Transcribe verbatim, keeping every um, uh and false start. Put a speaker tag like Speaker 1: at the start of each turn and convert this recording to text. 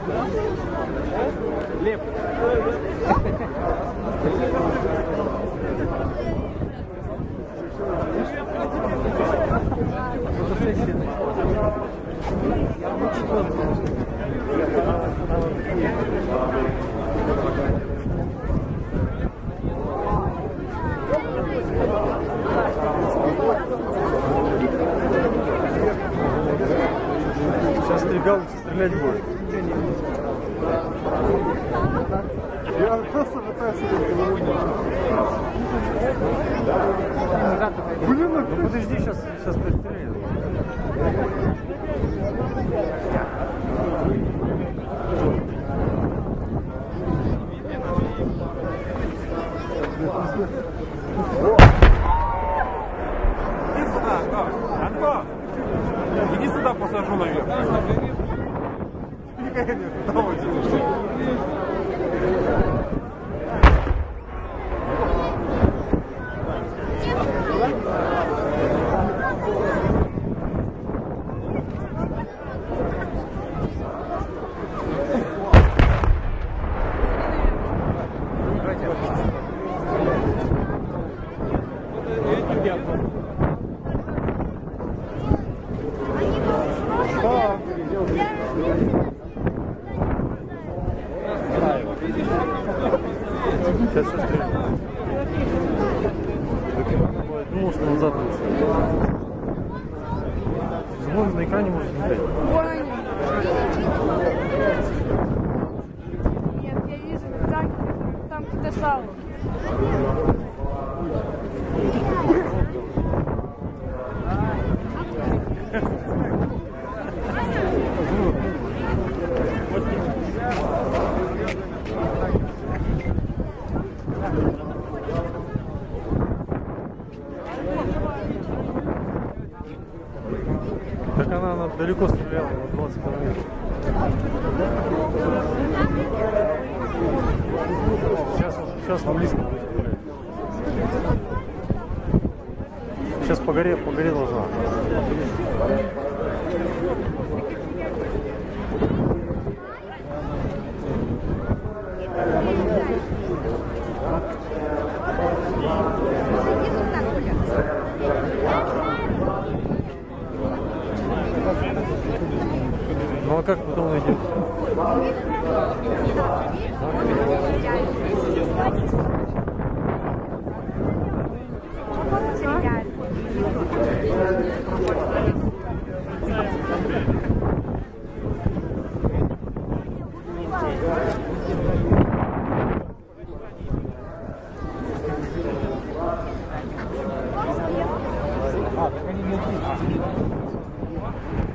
Speaker 1: Леп.
Speaker 2: Сейчас стригал, стрелять будет. Я просто пытаюсь это выйти. Блин, ну подожди, сейчас, сейчас пристреляю.
Speaker 1: Иди сюда, Антон. Антон. Иди сюда, посажу наверх. Давай.
Speaker 2: Сейчас все стреляю. Думал, что назад лучше. Вон на экране можно стрелять.
Speaker 3: Нет, я вижу танки, там кто-то сал.
Speaker 2: Так она, она далеко стреляла, на двадцать километров. Сейчас, сейчас на близко будет стрелять. Сейчас по горе, по горе должна. Ну а как потом найдет?
Speaker 1: А, так они не